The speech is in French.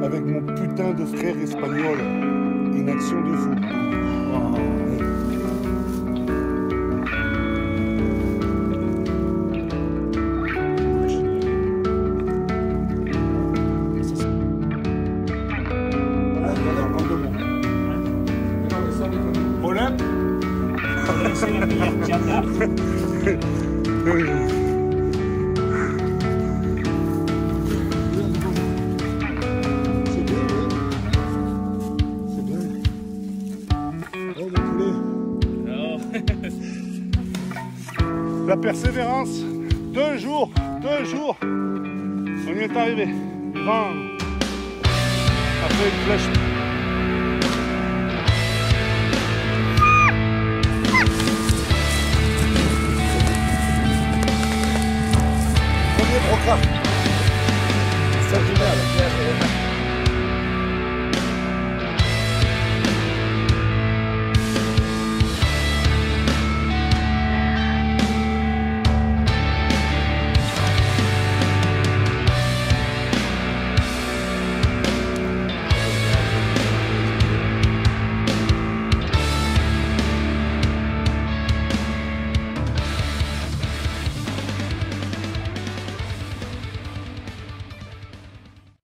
avec mon putain de frère espagnol. Une action de fou. Olympe. C'est la meilleure piada. La persévérance, 2 jours, on y est arrivé. Après une flèche